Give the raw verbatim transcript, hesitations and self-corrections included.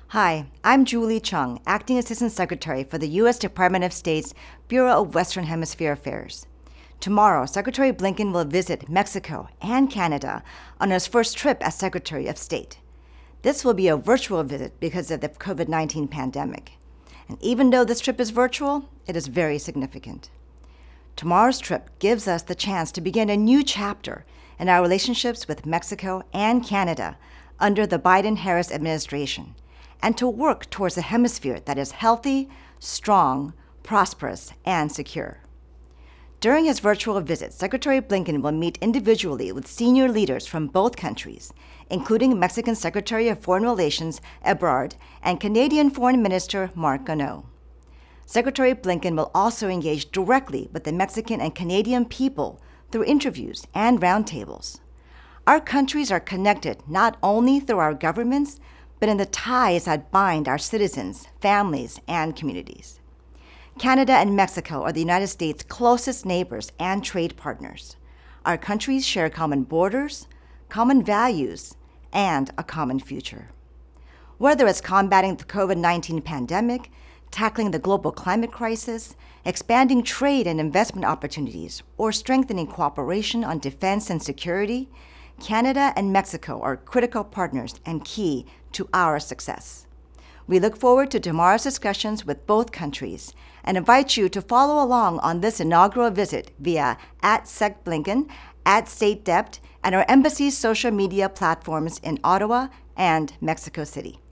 Hi, I'm Julie Chung, Acting Assistant Secretary for the U S Department of State's Bureau of Western Hemisphere Affairs. Tomorrow, Secretary Blinken will visit Mexico and Canada on his first trip as Secretary of State. This will be a virtual visit because of the COVID nineteen pandemic. And even though this trip is virtual, it is very significant. Tomorrow's trip gives us the chance to begin a new chapter in our relationships with Mexico and Canada under the Biden-Harris administration, and to work towards a hemisphere that is healthy, strong, prosperous, and secure. During his virtual visit, Secretary Blinken will meet individually with senior leaders from both countries, including Mexican Secretary of Foreign Relations Ebrard and Canadian Foreign Minister Marc Garneau. Secretary Blinken will also engage directly with the Mexican and Canadian people through interviews and roundtables. Our countries are connected not only through our governments, but in the ties that bind our citizens, families, and communities. Canada and Mexico are the United States' closest neighbors and trade partners. Our countries share common borders, common values, and a common future. Whether it's combating the COVID nineteen pandemic, tackling the global climate crisis, expanding trade and investment opportunities, or strengthening cooperation on defense and security, Canada and Mexico are critical partners and key to our success. We look forward to tomorrow's discussions with both countries and invite you to follow along on this inaugural visit via at SecBlinken, at StateDept, and our embassy's social media platforms in Ottawa and Mexico City.